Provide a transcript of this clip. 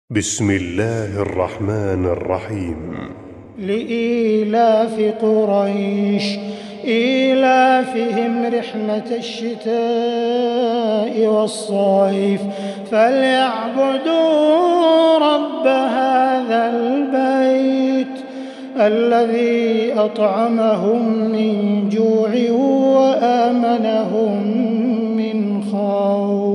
بسم الله الرحمن الرحيم. لإيلاف قريش إيلافهم رحلة الشتاء والصيف فليعبدوا رب هذا البيت الذي أطعمهم من جوع وآمنهم من خوف.